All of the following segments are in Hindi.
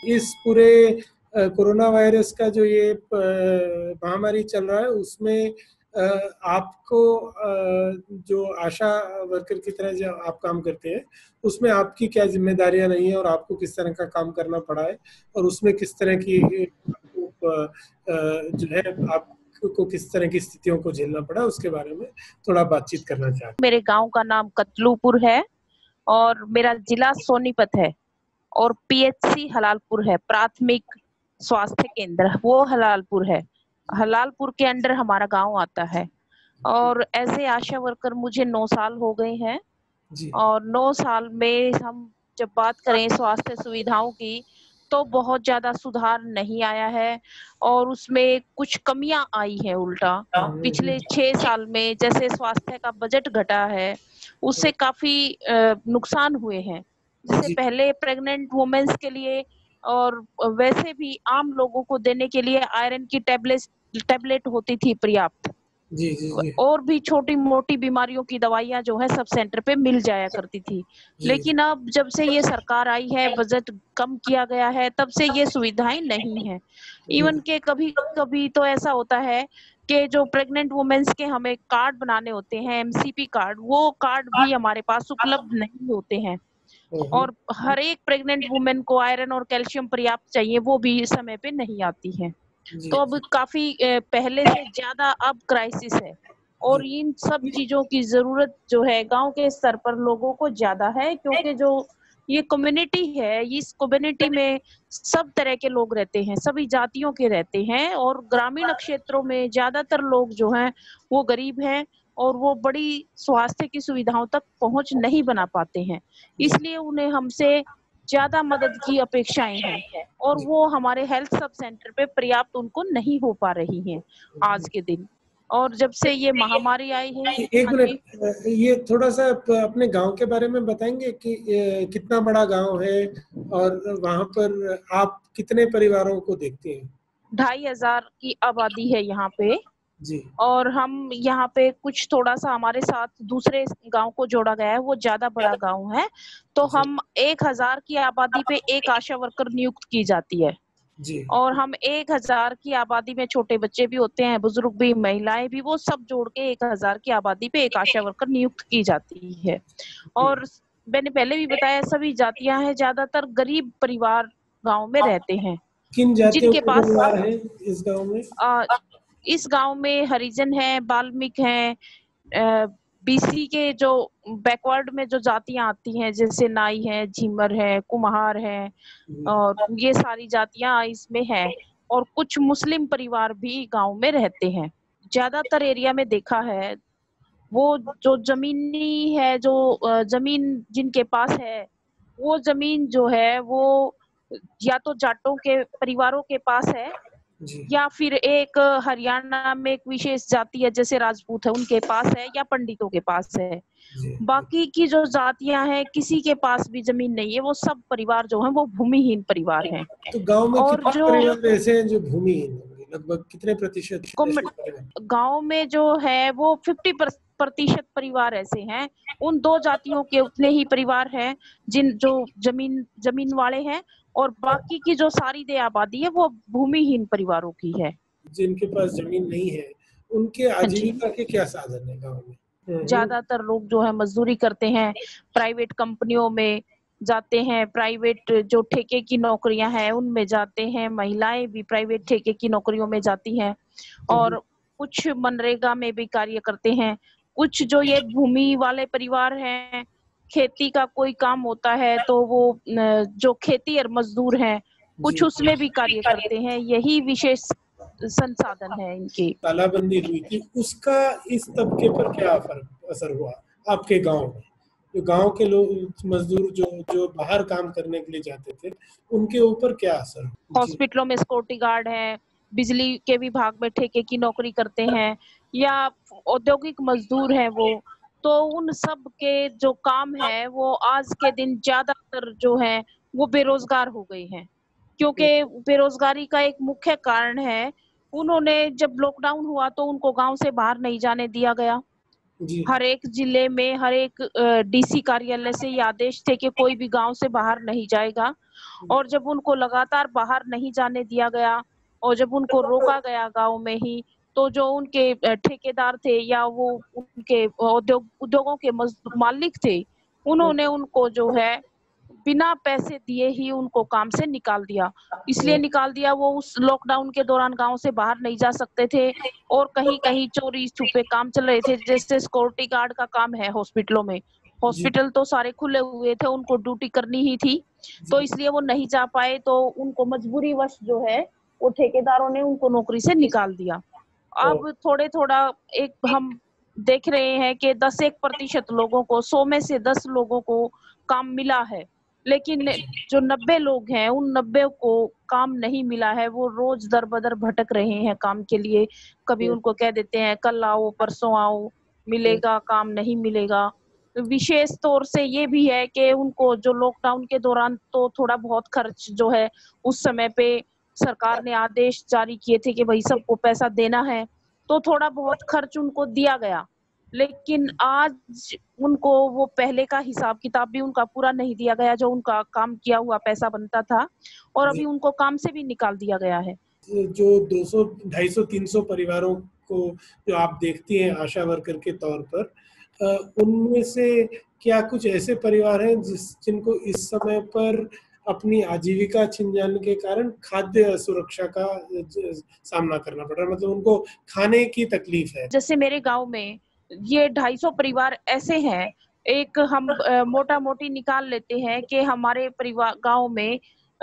इस पूरे कोरोना वायरस का जो ये महामारी चल रहा है उसमें आपको जो आशा वर्कर की तरह जो आप काम करते हैं उसमें आपकी क्या जिम्मेदारियां रही हैं और आपको किस तरह का काम करना पड़ा है और उसमें किस तरह की जो है आपको किस तरह की स्थितियों को झेलना पड़ा उसके बारे में थोड़ा बातचीत करना चाहते हैं। मेरे गांव का नाम कतलूपुर है और मेरा जिला सोनीपत है और पीएचसी हलालपुर है, प्राथमिक स्वास्थ्य केंद्र वो हलालपुर है। हलालपुर के अंडर हमारा गांव आता है और ऐसे आशा वर्कर मुझे 9 साल हो गए हैं और 9 साल में हम जब बात करें स्वास्थ्य सुविधाओं की तो बहुत ज्यादा सुधार नहीं आया है और उसमें कुछ कमियां आई है। उल्टा पिछले 6 साल में जैसे स्वास्थ्य का बजट घटा है उससे काफी नुकसान हुए हैं। जैसे पहले प्रेग्नेंट वुमेन्स के लिए और वैसे भी आम लोगों को देने के लिए आयरन की टेबलेट होती थी पर्याप्त। जी जी जी। और भी छोटी मोटी बीमारियों की दवाइयां जो है सब सेंटर पे मिल जाया करती थी। लेकिन अब जब से ये सरकार आई है, बजट कम किया गया है, तब से ये सुविधाएं नहीं है। इवन के कभी कभी तो ऐसा होता है कि जो प्रेग्नेंट वुमेन्स के हमें कार्ड बनाने होते हैं, एमसीपी कार्ड, वो कार्ड भी हमारे पास उपलब्ध नहीं होते हैं। और हर एक प्रेग्नेंट वुमेन को आयरन और कैल्शियम पर्याप्त चाहिए, वो भी समय पे नहीं आती है। तो अब काफी पहले से ज्यादा अब क्राइसिस है और इन सब चीजों की जरूरत जो है गांव के स्तर पर लोगों को ज्यादा है, क्योंकि जो ये कम्युनिटी है, इस कम्युनिटी में सब तरह के लोग रहते हैं, सभी जातियों के रहते हैं और ग्रामीण क्षेत्रों में ज्यादातर लोग जो हैं वो गरीब हैं और वो बड़ी स्वास्थ्य की सुविधाओं तक पहुंच नहीं बना पाते हैं। इसलिए उन्हें हमसे ज्यादा मदद की अपेक्षाएं हैं और वो हमारे हेल्थ सब सेंटर पे पर्याप्त उनको नहीं हो पा रही हैं आज के दिन। और जब से ये महामारी आई है। एक मिनट, ये थोड़ा सा अपने गांव के बारे में बताएंगे कि कितना बड़ा गांव है और वहां पर आप कितने परिवारों को देखते हैं? 2500 की आबादी है यहाँ पे जी। और हम यहाँ पे कुछ थोड़ा सा हमारे साथ दूसरे गांव को जोड़ा गया है, वो ज्यादा बड़ा गांव है। तो हम 1000 की आबादी पे एक आशा वर्कर नियुक्त की जाती है जी। और हम 1000 की आबादी में छोटे बच्चे भी होते हैं, बुजुर्ग भी, महिलाएं भी, वो सब जोड़ के 1000 की आबादी पे एक आशा वर्कर नियुक्त की जाती है। और मैंने पहले भी बताया सभी जातियां हैं, ज्यादातर गरीब परिवार गांव में रहते हैं। किन जातियों जिनके के पास परिवार हैं इस गांव में? इस गांव में हरिजन है, बाल्मीक है, बीसी के जो बैकवर्ड में जो जातियां आती हैं जैसे नाई है, झीमर है, कुम्हार है और ये सारी जातियां इसमें है। और कुछ मुस्लिम परिवार भी गांव में रहते हैं। ज्यादातर एरिया में देखा है वो जो जमीनी है, जो जमीन जिनके पास है, वो जमीन जो है वो या तो जाटों के परिवारों के पास है या फिर एक हरियाणा में एक विशेष जाति है जैसे राजपूत है, उनके पास है, या पंडितों के पास है। बाकी की जो जातियां हैं किसी के पास भी जमीन नहीं है, वो सब परिवार जो है वो भूमिहीन परिवार हैं। तो गांव में और कितने जो परिवार ऐसे हैं जो भूमिहीन होंगे? लगभग कितने प्रतिशत? गांव में जो है वो 50% परिवार ऐसे हैं। उन 2 जातियों के उतने ही परिवार हैं जिन जो जमीन वाले हैं और बाकी की जो सारी दे आबादी है वो भूमिहीन परिवारों की है। जिनके पास जमीन नहीं है उनके आजीविका के क्या साधन है गांव में? ज्यादातर लोग जो है मजदूरी करते हैं, प्राइवेट कंपनियों में जाते हैं, प्राइवेट जो ठेके की नौकरियां हैं उनमें जाते हैं, महिलाएं भी प्राइवेट ठेके की नौकरियों में जाती हैं और कुछ मनरेगा में भी कार्य करते हैं। कुछ जो ये भूमि वाले परिवार हैं, खेती का कोई काम होता है तो वो जो खेती और मजदूर हैं कुछ उसमें भी कार्य करते हैं। यही विशेष संसाधन है इनके। तालाबंदी हुई थी उसका इस तबके पर क्या असर हुआ आपके गांव में? जो गांव के लोग मजदूर जो जो बाहर काम करने के लिए जाते थे उनके ऊपर क्या असर? हॉस्पिटलों में सिक्योरिटी गार्ड है, बिजली के विभाग में ठेके की नौकरी करते हैं या औद्योगिक मजदूर हैं वो, तो उन सब के जो काम है वो आज के दिन ज्यादातर जो है वो बेरोजगार हो गए हैं। क्योंकि बेरोजगारी का एक मुख्य कारण है, उन्होंने जब लॉकडाउन हुआ तो उनको गांव से बाहर नहीं जाने दिया गया जी हर एक जिले में, हर एक डीसी कार्यालय से ये आदेश थे कि कोई भी गांव से बाहर नहीं जाएगा। और जब उनको लगातार बाहर नहीं जाने दिया गया और जब उनको रोका गया गांव में ही, तो जो उनके ठेकेदार थे या वो उनके उद्योगों के मालिक थे, उन्होंने उनको जो है बिना पैसे दिए ही उनको काम से निकाल दिया। इसलिए निकाल दिया, वो उस लॉकडाउन के दौरान गांव से बाहर नहीं जा सकते थे और कहीं कहीं चोरी छुपे काम चल रहे थे, जैसे सिक्योरिटी गार्ड का काम है हॉस्पिटलों में। जी हॉस्पिटल तो सारे खुले हुए थे, उनको ड्यूटी करनी ही थी, तो इसलिए वो नहीं जा पाए, तो उनको मजबूरी वश जो है वो ठेकेदारों ने उनको नौकरी से निकाल दिया। अब थोड़े थोड़ा एक हम देख रहे हैं कि 10-1% लोगों को, 100 में से 10 लोगों को काम मिला है, लेकिन जो 90 लोग हैं उन 90 को काम नहीं मिला है। वो रोज दर बदर भटक रहे हैं काम के लिए। कभी उनको कह देते हैं कल आओ, परसों आओ, मिलेगा काम, नहीं मिलेगा। विशेष तौर से ये भी है कि उनको जो लॉकडाउन के दौरान तो थोड़ा बहुत खर्च जो है उस समय पे सरकार ने आदेश जारी किए थे कि भाई सबको पैसा देना है, तो थोड़ा बहुत खर्च उनको दिया गया। लेकिन आज उनको वो पहले का हिसाब किताब भी उनका पूरा नहीं दिया गया, जो उनका काम किया हुआ पैसा बनता था, और अभी उनको काम से भी निकाल दिया गया है। जो 200, 250, 300 परिवारों को जो आप देखती हैं आशा वर्कर के तौर पर, उनमें से क्या कुछ ऐसे परिवार हैं जिनको इस समय पर अपनी आजीविका छिन जाने के कारण खाद्य असुरक्षा का सामना करना पड़ रहा है, मतलब उनको खाने की तकलीफ है? जैसे मेरे गांव में ये 250 परिवार ऐसे हैं। एक हम मोटा मोटी निकाल लेते हैं कि हमारे परिवार गांव में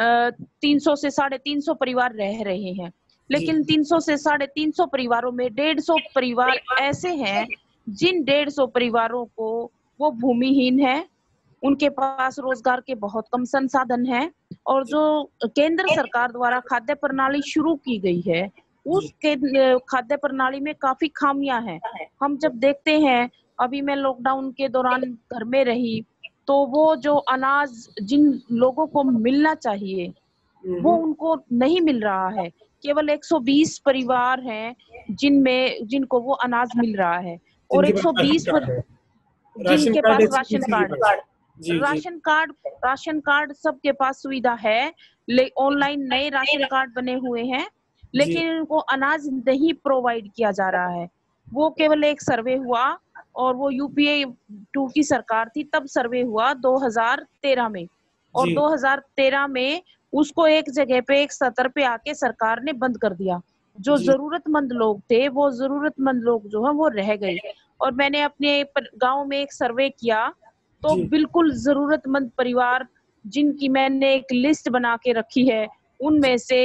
300 से 350 परिवार रह रहे हैं, जी लेकिन 300 से 350 परिवारों में 150 परिवार ऐसे हैं जिन 150 परिवारों को वो भूमिहीन है, उनके पास रोजगार के बहुत कम संसाधन हैं, और जो केंद्र सरकार द्वारा खाद्य प्रणाली शुरू की गई है जी उस खाद्य प्रणाली में काफी खामियां हैं। हम जब देखते हैं, अभी मैं लॉकडाउन के दौरान घर में रही, तो वो जो अनाज जिन लोगों को मिलना चाहिए वो उनको नहीं मिल रहा है। केवल 120 परिवार हैं जिनको वो अनाज मिल रहा है, और जिनके पास राशन 120 कार्ड है, राशन जिनके कार्ड पास है राशन किसी के कार्ड पास। जी जी राशन कार्ड सबके पास सुविधा है। ऑनलाइन नए राशन कार्ड बने हुए हैं, जी लेकिन उनको अनाज नहीं प्रोवाइड किया जा रहा है। वो केवल एक सर्वे हुआ, और वो यूपीए 2 की सरकार थी तब सर्वे हुआ 2013 में, और जी 2013 में उसको एक जगह पे एक सतर पे आके सरकार ने बंद कर दिया। जो जी जरूरतमंद लोग थे, वो जरूरतमंद लोग जो है वो रह गए। और मैंने अपने गांव में एक सर्वे किया, तो जी बिल्कुल जरूरतमंद परिवार जिनकी मैंने एक लिस्ट बना के रखी है, उनमें से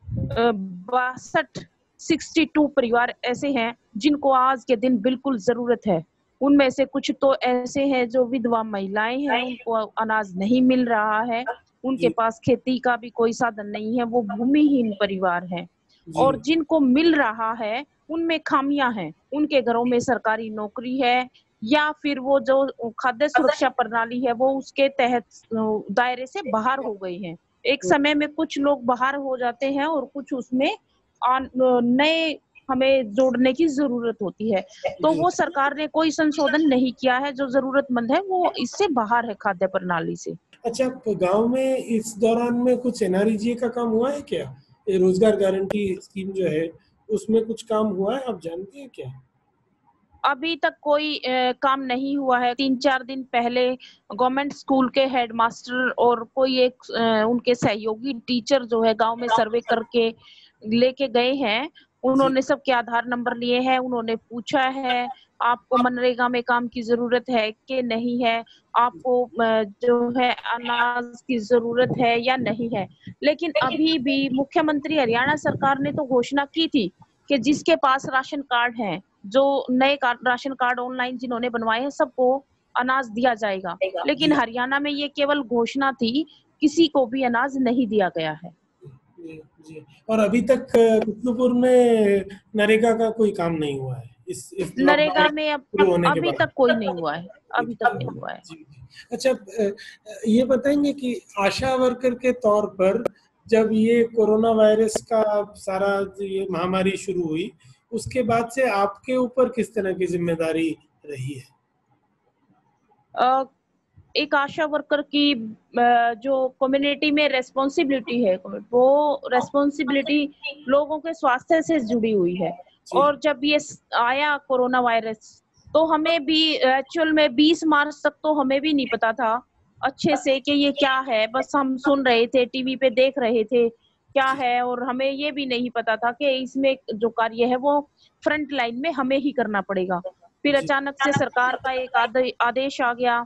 62 परिवार ऐसे हैं जिनको आज के दिन बिल्कुल जरूरत है। उनमें से कुछ तो ऐसे हैं जो विधवा महिलाएं हैं, उनको अनाज नहीं मिल रहा है, उनके जी पास खेती का भी कोई साधन नहीं है, वो भूमिहीन परिवार हैं। जी और जिनको मिल रहा है उनमें खामियां हैं, उनके घरों में सरकारी नौकरी है, या फिर वो जो खाद्य सुरक्षा प्रणाली है वो उसके तहत दायरे से बाहर हो गई है। एक समय में कुछ लोग बाहर हो जाते हैं और कुछ उसमें नए हमें जोड़ने की जरूरत होती है, तो जी। वो सरकार ने कोई संशोधन नहीं किया है। जो जरूरतमंद है वो इससे बाहर है खाद्य प्रणाली से। अच्छा, गांव में इस दौरान में कुछ एनआरईजीए का काम हुआ है क्या? ये रोजगार गारंटी स्कीम जो है उसमें कुछ काम हुआ है, आप जानते हैं क्या? अभी तक कोई काम नहीं हुआ है। 3-4 दिन पहले गवर्नमेंट स्कूल के हेडमास्टर और कोई एक उनके सहयोगी टीचर जो है गांव में सर्वे करके लेके गए हैं। जी उन्होंने सबके आधार नंबर लिए हैं, उन्होंने पूछा है आपको मनरेगा में काम की जरूरत है कि नहीं है, आपको जो है अनाज की जरूरत है या नहीं है। लेकिन अभी भी मुख्यमंत्री हरियाणा सरकार ने तो घोषणा की थी कि जिसके पास राशन कार्ड है, जो नए राशन कार्ड ऑनलाइन जिन्होंने बनवाए हैं, सबको अनाज दिया जाएगा। लेकिन जी हरियाणा में ये केवल घोषणा थी, किसी को भी अनाज नहीं दिया गया है। जी जी। और अभी तक विष्णुपुर में नरेगा का कोई काम नहीं हुआ है इस नरेगा लॉकडाउन में शुरू होने के अभी बाद? तक कोई नहीं हुआ है, अभी तक नहीं हुआ है। जी जी। अच्छा, ये बताएंगे कि आशा वर्कर के तौर पर जब ये कोरोना वायरस का सारा ये महामारी शुरू हुई, उसके बाद से आपके ऊपर किस तरह की जिम्मेदारी रही है? एक आशा वर्कर की जो कम्युनिटी में रेस्पॉन्सिबिलिटी है, वो रेस्पॉन्सिबिलिटी लोगों के स्वास्थ्य से जुड़ी हुई है। जी। और जब ये आया कोरोना वायरस, तो हमें भी एक्चुअल में 20 मार्च तक तो हमें भी नहीं पता था अच्छे से कि ये क्या है। बस हम सुन रहे थे, टीवी पे देख रहे थे क्या जी। है, और हमें ये भी नहीं पता था कि इसमें जो कार्य है वो फ्रंट लाइन में हमें ही करना पड़ेगा। फिर जी। अचानक से सरकार का एक आदेश आ गया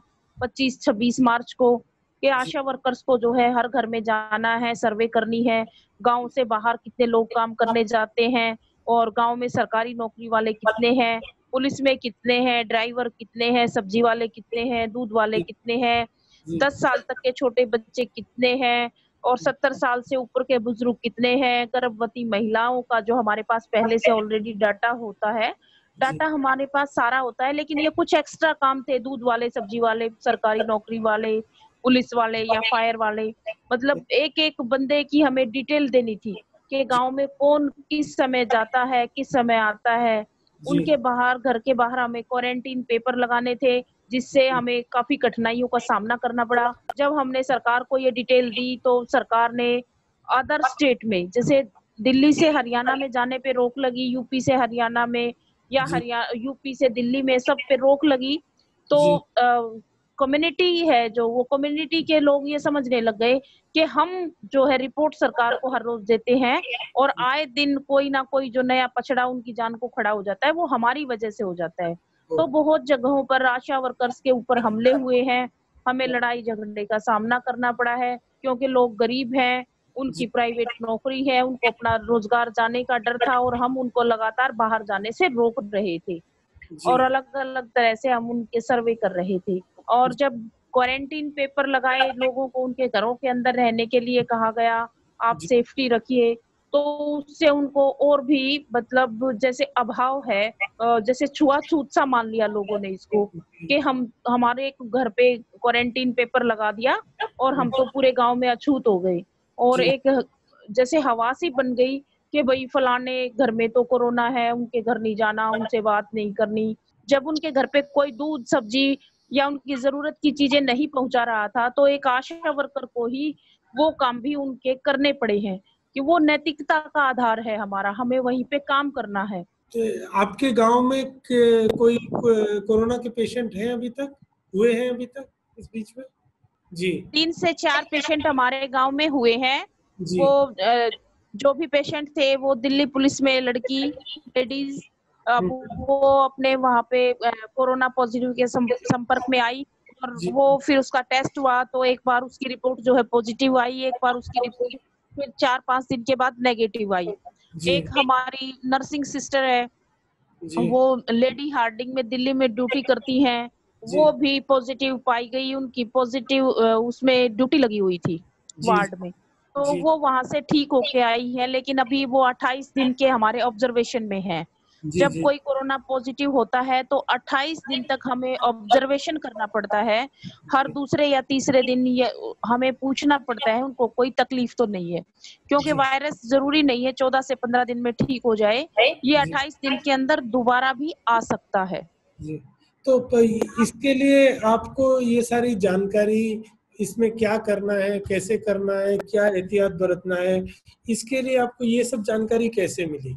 25-26 मार्च को, कि जी। आशा वर्कर्स को जो है हर घर में जाना है, सर्वे करनी है, गांव से बाहर कितने लोग काम करने जाते हैं, और गांव में सरकारी नौकरी वाले कितने हैं, पुलिस में कितने हैं, ड्राइवर कितने हैं, सब्जी वाले कितने हैं, दूध वाले जी। कितने हैं, जी। 10 साल तक के छोटे बच्चे कितने हैं, और 70 साल से ऊपर के बुजुर्ग कितने हैं, गर्भवती महिलाओं का जो हमारे पास पहले से ऑलरेडी डाटा होता है, जी। डाटा हमारे पास सारा होता है। लेकिन ये कुछ एक्स्ट्रा काम थे, दूध वाले, सब्जी वाले, सरकारी नौकरी वाले, पुलिस वाले या फायर वाले, मतलब एक एक बंदे की हमें डिटेल देनी थी कि जी। गांव में कौन किस समय जाता है, किस समय आता है। जी। उनके बाहर, घर के बाहर हमें क्वारंटीन पेपर लगाने थे, जिससे हमें काफी कठिनाइयों का सामना करना पड़ा। जब हमने सरकार को ये डिटेल दी, तो सरकार ने अदर स्टेट में, जैसे दिल्ली से हरियाणा में जाने पे रोक लगी, यूपी से हरियाणा में, या जी। यूपी से दिल्ली में, सब पे रोक लगी। तो जी। कम्युनिटी है जो, वो कम्युनिटी के लोग ये समझने लग गए कि हम जो है रिपोर्ट सरकार को हर रोज देते हैं, और आए दिन कोई ना कोई जो नया पछड़ा उनकी जान को खड़ा हो जाता है, वो हमारी वजह से हो जाता है। तो बहुत जगहों पर आशा वर्कर्स के ऊपर हमले हुए हैं, हमें लड़ाई झगड़े का सामना करना पड़ा है, क्योंकि लोग गरीब हैं, उनकी जी। प्राइवेट नौकरी है, उनको अपना रोजगार जाने का डर था, और हम उनको लगातार बाहर जाने से रोक रहे थे, जी। और अलग अलग तरह से हम उनके सर्वे कर रहे थे। और जब क्वारंटीन पेपर लगाए, लोगों को उनके घरों के अंदर रहने के लिए कहा गया, आप जी। सेफ्टी रखिए, तो उससे उनको और भी, मतलब जैसे अभाव है, जैसे छुआछूत सा मान लिया लोगों ने इसको, कि हम हमारे एक घर पे क्वारंटीन पेपर लगा दिया और हम तो पूरे गांव में अछूत हो गए। और जी। एक जैसे हवा सी बन गई कि भाई फलाने घर में तो कोरोना है, उनके घर नहीं जाना, उनसे बात नहीं करनी। जब उनके घर पे कोई दूध, सब्जी या उनकी जरूरत की चीजें नहीं पहुंचा रहा था, तो एक आशा वर्कर को ही वो काम भी उनके करने पड़े हैं, कि वो नैतिकता का आधार है हमारा, हमें वहीं पे काम करना है। आपके गांव में कोई कोरोना के पेशेंट हैं अभी तक, हुए हैं अभी तक इस बीच में? जी। 3 से 4 पेशेंट हमारे गांव में हुए हैं। जी। वो जो भी पेशेंट थे, वो दिल्ली पुलिस में लड़की, लेडीज, वो अपने वहां पे कोरोना पॉजिटिव के संपर्क में आई, और जी। वो फिर उसका टेस्ट हुआ, तो एक बार उसकी रिपोर्ट जो है पॉजिटिव आई, एक बार उसकी रिपोर्ट फिर 4-5 दिन के बाद नेगेटिव आई। जी। एक हमारी नर्सिंग सिस्टर है, जी। वो लेडी हार्डिंग में दिल्ली में ड्यूटी करती हैं, जी। वो भी पॉजिटिव पाई गई, उनकी पॉजिटिव उसमें ड्यूटी लगी हुई थी जी। वार्ड में, तो जी। वो वहां से ठीक होके आई है, लेकिन अभी वो 28 दिन के हमारे ऑब्जर्वेशन में है। जी। जब जी। कोई कोरोना पॉजिटिव होता है तो 28 दिन तक हमें ऑब्जर्वेशन करना पड़ता है। हर दूसरे या तीसरे दिन ये हमें पूछना पड़ता है उनको कोई तकलीफ तो नहीं है, क्योंकि जी। वायरस जरूरी नहीं है 14 से 15 दिन में ठीक हो जाए, ये जी। 28 दिन के अंदर दोबारा भी आ सकता है। जी। तो इसके लिए आपको ये सारी जानकारी, इसमें क्या करना है, कैसे करना है, क्या एहतियात बरतना है, इसके लिए आपको ये सब जानकारी कैसे मिली?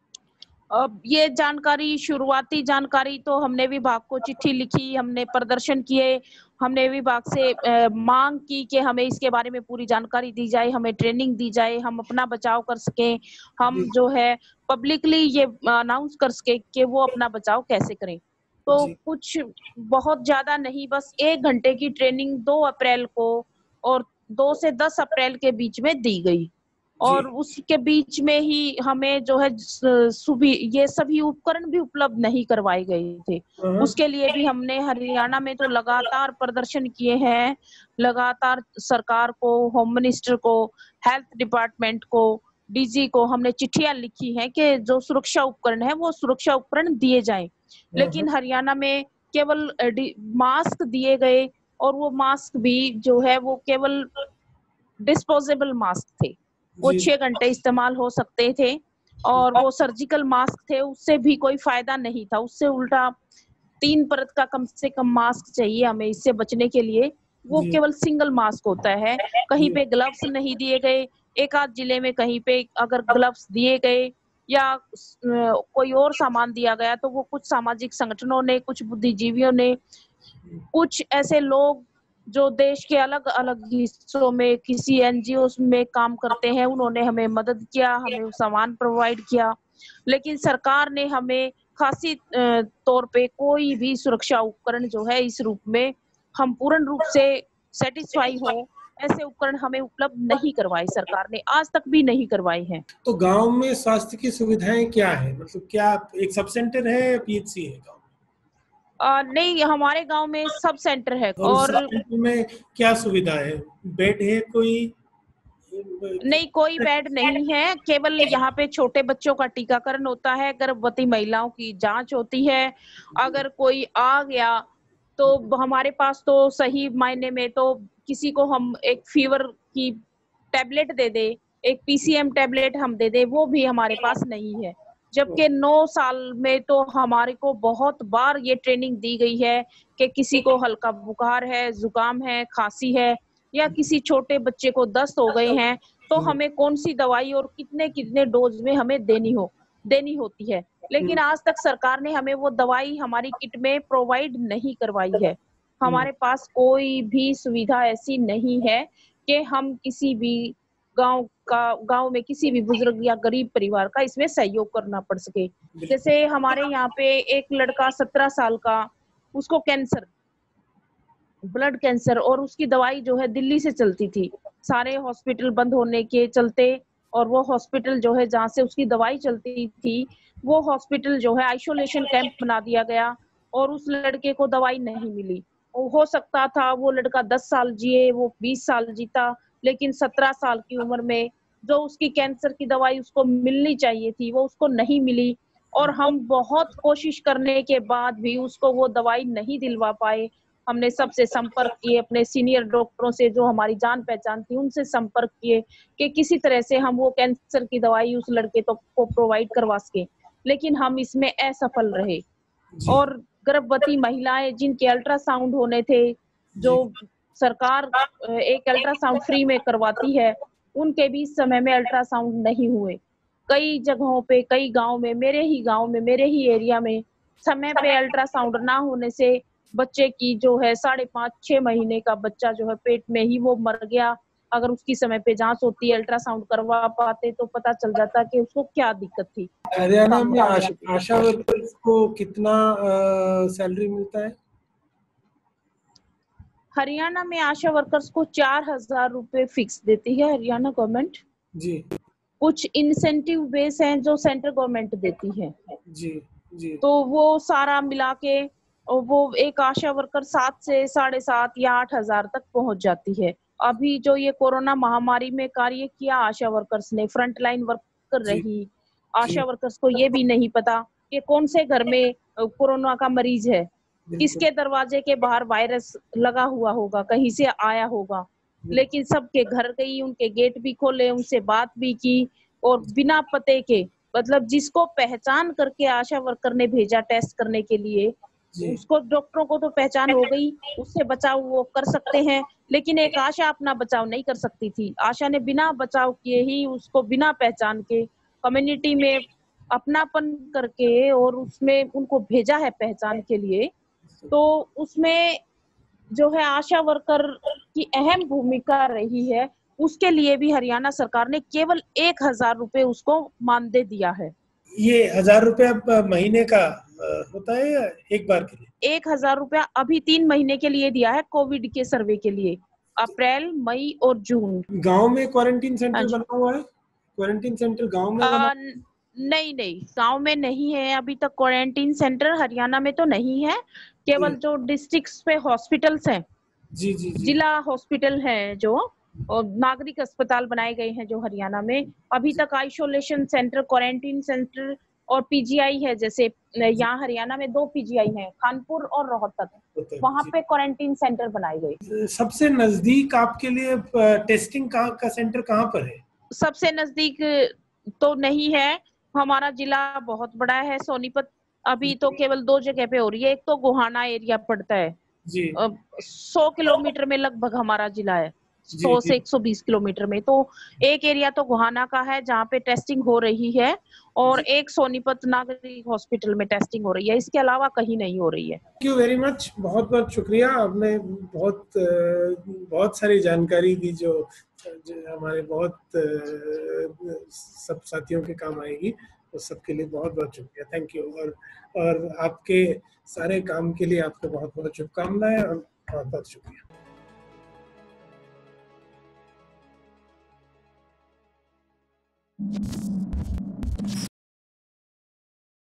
अब ये जानकारी, शुरुआती जानकारी तो हमने विभाग को चिट्ठी लिखी, हमने प्रदर्शन किए, हमने विभाग से मांग की कि हमें इसके बारे में पूरी जानकारी दी जाए, हमें ट्रेनिंग दी जाए, हम अपना बचाव कर सकें, हम जी। जो है पब्लिकली ये अनाउंस कर सके कि वो अपना बचाव कैसे करें। तो जी। कुछ बहुत ज्यादा नहीं, बस 1 घंटे की ट्रेनिंग 2 अप्रैल को और 2 से 10 अप्रैल के बीच में दी गई, जी। और उसके बीच में ही हमें जो है ये सभी उपकरण भी उपलब्ध नहीं करवाए गए थे। हाँ। उसके लिए भी हमने हरियाणा में तो लगातार प्रदर्शन किए हैं, लगातार सरकार को, होम मिनिस्टर को, हेल्थ डिपार्टमेंट को, डीजी को हमने चिट्ठियां लिखी हैं कि जो सुरक्षा उपकरण है वो सुरक्षा उपकरण दिए जाएं। हाँ। हाँ। लेकिन हरियाणा में केवल मास्क दिए गए, और वो मास्क भी जो है वो केवल डिस्पोजेबल मास्क थे, वो जी। 6 घंटे इस्तेमाल हो सकते थे, और वो सर्जिकल मास्क थे, उससे भी कोई फायदा नहीं था, उससे उल्टा 3 परत का कम से कम मास्क चाहिए हमें इससे बचने के लिए। वो जी केवल सिंगल मास्क होता है, कहीं जी पे ग्लव्स नहीं दिए गए। एक आध जिले में कहीं पे अगर ग्लव्स दिए गए या कोई और सामान दिया गया तो वो कुछ सामाजिक संगठनों ने, कुछ बुद्धिजीवियों ने, कुछ ऐसे लोग जो देश के अलग-अलग हिस्सों में किसी एनजीओस में काम करते हैं, उन्होंने हमें मदद किया, हमें वो सामान प्रोवाइड किया। लेकिन सरकार ने हमें खासी तौर पे कोई भी सुरक्षा उपकरण जो है इस रूप में हम पूर्ण रूप से सैटिस्फाई हों, ऐसे उपकरण हमें उपलब्ध नहीं करवाए सरकार ने, आज तक भी नहीं करवाए हैं। तो गांव में स्वास्थ्य की सुविधाएं क्या है, मतलब क्या एक सब सेंटर है या पीएचसी है गांव नहीं, हमारे गाँव में सब सेंटर है में? और उस और सब सेंटर में क्या सुविधा है? बेड है कोई? नहीं, कोई बेड नहीं है, केवल यहाँ पे छोटे बच्चों का टीकाकरण होता है, गर्भवती महिलाओं की जाँच होती है। अगर कोई आ गया, तो हमारे पास तो सही मायने में तो किसी को हम एक फ़ीवर की टैबलेट दे दें, एक पीसीएम टैबलेट हम दे दें, वो भी हमारे पास नहीं है। जबकि 9 साल में तो हमारे को बहुत बार ये ट्रेनिंग दी गई है कि किसी को हल्का बुखार है, ज़ुकाम है, खाँसी है या किसी छोटे बच्चे को दस्त हो गए हैं, तो हमें कौन-सी दवाई और कितने-कितने डोज़ में हमें देनी होती है। लेकिन आज तक सरकार ने हमें वो दवाई हमारी किट में प्रोवाइड नहीं करवाई है। हमारे पास कोई भी सुविधा ऐसी नहीं है कि हम किसी भी गाँव में किसी भी बुजुर्ग या गरीब परिवार का इसमें सहयोग करना पड़ सके। जैसे हमारे यहाँ पे एक लड़का 17 साल का, उसको ब्लड कैंसर और उसकी दवाई जो है दिल्ली से चलती थी। सारे हॉस्पिटल बंद होने के चलते और वो हॉस्पिटल जो है जहाँ से उसकी दवाई चलती थी, वो हॉस्पिटल जो है आइसोलेशन कैंप बना दिया गया और उस लड़के को दवाई नहीं मिली। हो सकता था वो लड़का 10 साल जिए, वो 20 साल जीता, लेकिन 17 साल की उम्र में जो उसकी कैंसर की दवाई उसको मिलनी चाहिए थी, वो उसको नहीं मिली और हम बहुत कोशिश करने के बाद भी उसको वो दवाई नहीं दिलवा पाए। हमने सबसे संपर्क किए, अपने सीनियर डॉक्टरों से जो हमारी जान-पहचान थी, उनसे संपर्क किए कि किसी तरह से हम वो कैंसर की दवाई उस लड़के को प्रोवाइड करवा सकें। लेकिन हम इसमें असफल रहे जी और गर्भवती महिलाएँ जिनके अल्ट्रासाउंड होने थे, जी जो सरकार एक अल्ट्रासाउंड फ्री में करवाती है, उनके भी इस समय में अल्ट्रासाउंड नहीं हुए। कई जगहों पे, कई गाँव में, मेरे ही एरिया में समय पे अल्ट्रासाउंड ना होने से बच्चे की जो है 5.5-6 महीने का बच्चा जो है पेट में ही वो मर गया। अगर उसकी समय पे जाँच होती, अल्ट्रासाउंड करवा पाते तो पता चल जाता कि उसको क्या दिक्कत थी। हरियाणा में स्तनपान आशा वर्कर्स को कितना सैलरी मिलता है? हरियाणा में आशा वर्कर्स को 4,000 रुपए फिक्स देती है हरियाणा गवर्नमेंट। जी कुछ इंसेंटिव बेस हैं जो सेंट्रल गवर्नमेंट देती है। जी जी तो वो सारा मिला के वो एक आशा वर्कर 7 से 7.5 या 8,000 तक पहुंच जाती है। अभी जो ये कोरोना महामारी में कार्य किया आशा वर्कर्स ने, फ्रंट लाइन वर्कर जी रही, जी आशा वर्कर्स को ये भी नहीं पता कि कौन से घर में कोरोना का मरीज है, बिल्कुल किसके दरवाजे के बाहर वायरस लगा हुआ होगा, कहीं से आया होगा। लेकिन सबके घर गई, उनके गेट भी खोले, उनसे बात भी की और बिना पते के, मतलब जिसको पहचान करके आशा वर्कर ने भेजा टेस्ट करने के लिए, जी उसको डॉक्टरों को तो पहचान हो गई, उससे बचाव वो कर सकते हैं, लेकिन एक आशा अपना बचाव नहीं कर सकती थी। आशा ने बिना बचाव किए ही उसको बिना पहचान के कम्युनिटी में अपनापन करके और उसमें उनको भेजा है पहचान के लिए। तो उसमें जो है आशा वर्कर की अहम भूमिका रही है, उसके लिए भी हरियाणा सरकार ने केवल 1,000 रुपए उसको मानदेय दिया है। ये 1,000 रुपया महीने का होता है या एक बार के लिए? 1,000 रुपया अभी 3 महीने के लिए दिया है कोविड के सर्वे के लिए, अप्रैल, मई और जून। गांव में क्वारंटीन हाँ सेंटर जी। बना हुआ है? क्वारंटीन सेंटर गांव में बना? नहीं, गाँव में नहीं है अभी तक क्वारंटीन सेंटर, हरियाणा में तो नहीं है। जी केवल जो डिस्ट्रिक्ट्स पे हॉस्पिटल्स हैं, जी जी जी जिला हॉस्पिटल है जो और नागरिक अस्पताल बनाए गए हैं जो हरियाणा में, अभी तक आइसोलेशन सेंटर, क्वारंटीन सेंटर और पीजीआई है। जैसे जी यहाँ हरियाणा में 2 पीजीआई हैं, कानपुर और रोहतक, होता है, वहाँ जी। पे क्वारंटीन सेंटर बनाए गए। सबसे नजदीक आपके लिए टेस्टिंग का सेंटर कहाँ पर है? सबसे नजदीक तो नहीं है, हमारा जिला बहुत बड़ा है, सोनीपत अभी तो केवल 2 जगह पे हो रही है। एक तो गोहाना एरिया पड़ता है, जी 100 किलोमीटर में लगभग हमारा जिला है, जी 100 जी से 120 किलोमीटर में। तो एक एरिया तो गोहाना का है जहाँ पे टेस्टिंग हो रही है, और जी। एक सोनीपत नागरिक हॉस्पिटल में टेस्टिंग हो रही है, इसके अलावा कहीं नहीं हो रही है। थैंक यू वेरी मच, बहुत बहुत शुक्रिया। आपने बहुत सारी जानकारी दी जो हमारे बहुत सब साथियों के काम आएगी। उस सब के लिए बहुत बहुत शुक्रिया, थैंक यू। और आपके सारे काम के लिए आपको बहुत बहुत शुभकामनाएं और बहुत बहुत शुक्रिया।